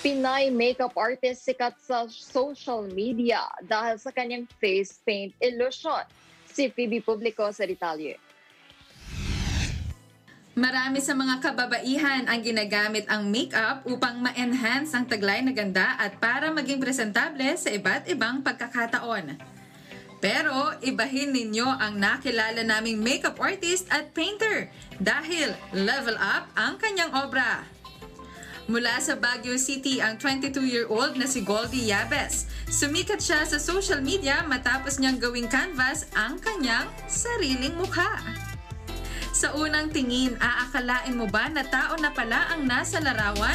Pinay makeup artist sikat sa social media dahil sa kanyang face paint illusion. Si Phoebe Publico sa detalye. Marami sa mga kababaihan ang ginagamit ang makeup upang ma-enhance ang taglay na ganda at para maging presentable sa iba't ibang pagkakataon. Pero ibahin ninyo ang nakilala naming makeup artist at painter dahil level up ang kanyang obra. Mula sa Baguio City ang 22-year-old na si Goldie Yabes. Sumikat siya sa social media matapos niyang gawing canvas ang kanyang sariling mukha. Sa unang tingin, aakalain mo ba na tao na pala ang nasa larawan?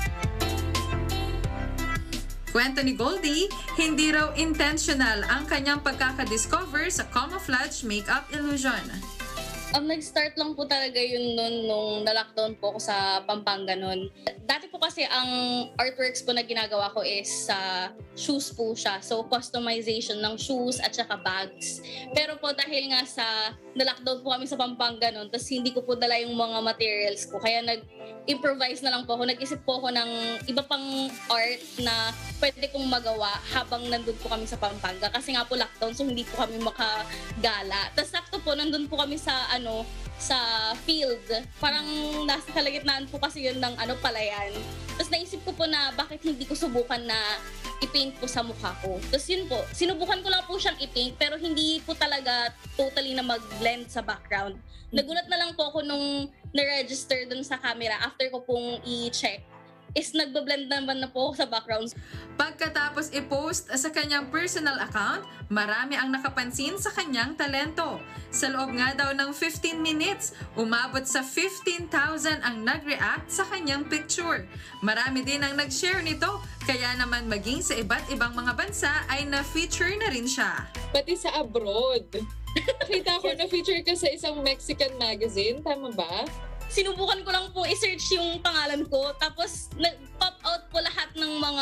Kwento ni Goldie, hindi raw intentional ang kanyang pagkakadiscover sa camouflage makeup illusion. Nag-start lang po talaga yun nung na-lockdown po ako sa Pampanga nun. Dati po kasi ang artworks po na ginagawa ko is sa shoes po siya. So, customization ng shoes at saka bags. Pero po dahil nga sa na-lockdown po kami sa Pampanga nun, tapos hindi ko po dala yung mga materials ko. Kaya nag-improvise na lang po ako. Nag-isip po ako ng iba pang art na pwede kong magawa habang nandun po kami sa Pampanga. Kasi nga po lockdown, so hindi po kami makagala. Tapos sakto po, nandun po kami sa sa field. Parang nasa kalagitnaan po kasi yun ng palayan. Tapos naisip ko po na bakit hindi ko subukan na i-paint po sa mukha ko. Tapos yun po, sinubukan ko lang po siyang i-paint pero hindi po talaga totally na mag-blend sa background. Nagulat na lang po ako nung na-register dun sa camera after ko pong i-check is nagbablend naman na po sa background. Pagkatapos i-post sa kanyang personal account, marami ang nakapansin sa kanyang talento. Sa loob nga daw ng 15 minutes, umabot sa 15,000 ang nag-react sa kanyang picture. Marami din ang nag-share nito, kaya naman maging sa iba't ibang mga bansa ay na-feature na rin siya. Pati sa abroad. Nakita ko na-feature ka sa isang Mexican magazine, tama ba? Sinubukan ko lang po i-search yung pangalan ko. Tapos nag-pop out po lahat ng mga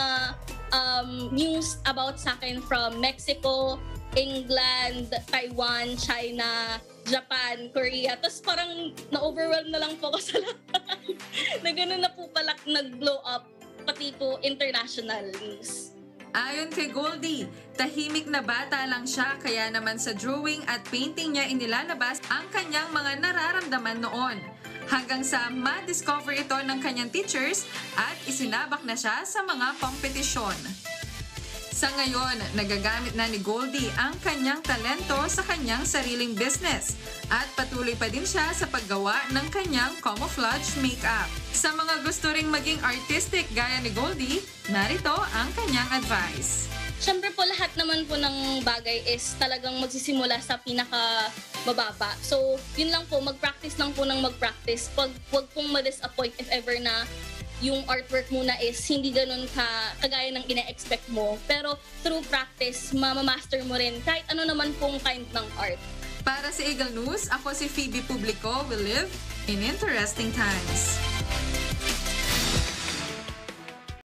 news about sa akin from Mexico, England, Taiwan, China, Japan, Korea. Tapos parang na-overwhelm na lang po ako sa lahat. Na gano'n na po pala nag-blow up pati po international news. Ayon kay Goldie, tahimik na bata lang siya kaya naman sa drawing at painting niya inilalabas ang kanyang mga nararamdaman noon. Hanggang sa ma-discover ito ng kanyang teachers at isinabak na siya sa mga kompetisyon. Sa ngayon, nagagamit na ni Goldie ang kanyang talento sa kanyang sariling business at patuloy pa din siya sa paggawa ng kanyang camouflage makeup. Sa mga gusto ring maging artistic gaya ni Goldie, narito ang kanyang advice. Siyempre po lahat naman po ng bagay is talagang magsisimula sa pinaka-mababa. So, yun lang po, mag-practice lang po ng mag-practice. Wag pong ma-disappoint if ever na yung artwork muna is hindi ganun kagaya ng ina-expect mo. Pero through practice, mamamaster mo rin kahit ano naman pong kind ng art. Para sa Eagle News, ako si Phoebe Publico. We live in interesting times.